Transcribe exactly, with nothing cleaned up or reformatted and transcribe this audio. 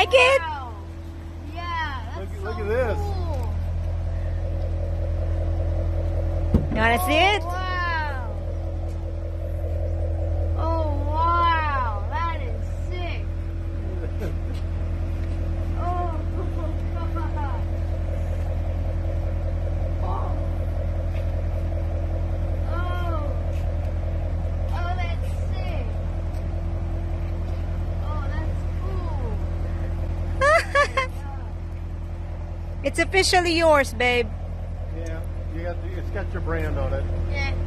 like it? Wow. Yeah, that's Look, so look at this. cool. You want to see it? Oh, wow. Oh, wow. That is sick. Oh, God. Oh. Oh. Oh, that's sick. Oh, that's cool. It's officially yours, babe. Yeah, you got the, it's got your brand on it. Yeah.